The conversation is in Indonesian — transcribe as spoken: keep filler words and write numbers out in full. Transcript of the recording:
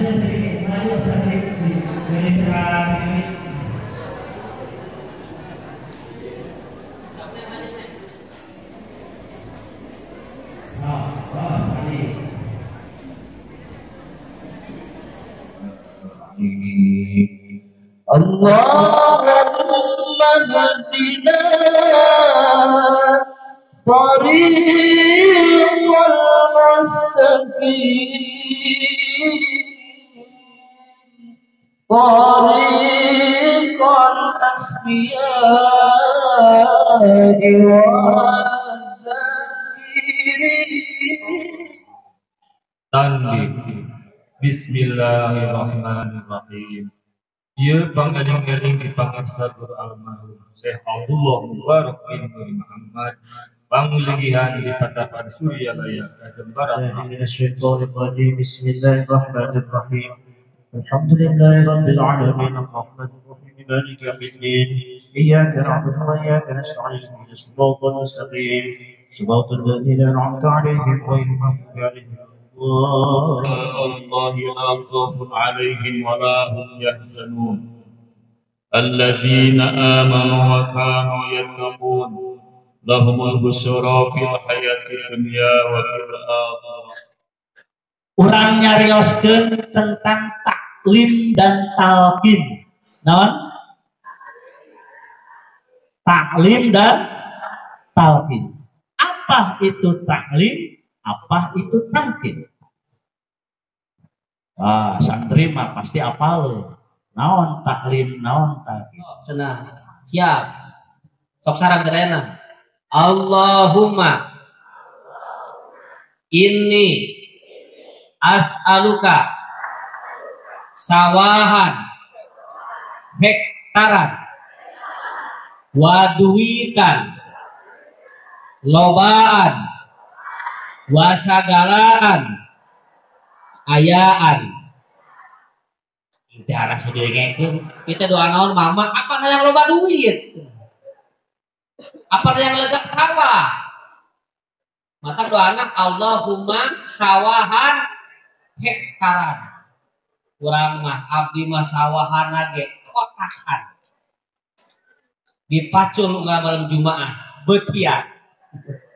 Allahumma hadina tariqal mustaqim tariqal asfiya'i wa'adzakirin. Tanbih. Bismillahirrahmanirrahim. Ieu pangaling-aling di pangabsa Guru almarhum Syekh Abdullah Mubarak bin Nur Muhammad pangulihan di Patapan Surya Laya Jembaran. Bismillahirrahmanirrahim. Alhamdulillahi rabbil alamin arrahmanir rahim maliki yaumiddin iyyaka na'budu wa iyyaka nasta'in ihdinas siratal mustaqim siratal ladzina an'amta 'alaihim ghairil maghdubi 'alaihim الله لا خوف عليهم ولا هم يحزنون الذين آمنوا وكانوا يتقون لهم البشرى في الحياة الدنيا وفي الآخرة. Urang nyarioskeun tentang taklim dan talqin. Naon? Taklim dan talqin. Apa itu taklim? Apa itu talqin? Ah, santri mah pasti apal. Naon taklim, naon talqin. Cenah. Siap. Sok sareng tadana. Allahumma inni as'aluka sawahan hektaran waduitan lobaan wasagalaan ayaan. Kita harus menjengkeun. Kita doa naon mama, apa yang loba duit? Apa yang lega sawah? Maka doa anak Allahumma sawahan hektaran. Urang mah abdi mah sawahan ge kotakan. Dipacul malam Jumaah betian.